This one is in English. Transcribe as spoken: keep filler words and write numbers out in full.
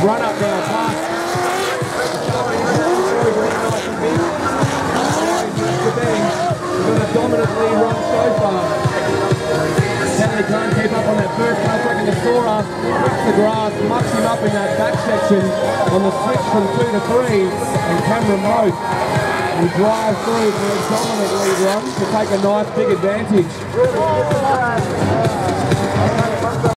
run up now, pass. Got a dominant lead run so far. Kelly can't keep up on that first pass, reckon the Sora hits the grass, mucks him up in that back section on the switch from two to three, and Cameron Moat will drive through for a dominant lead run to take a nice big advantage.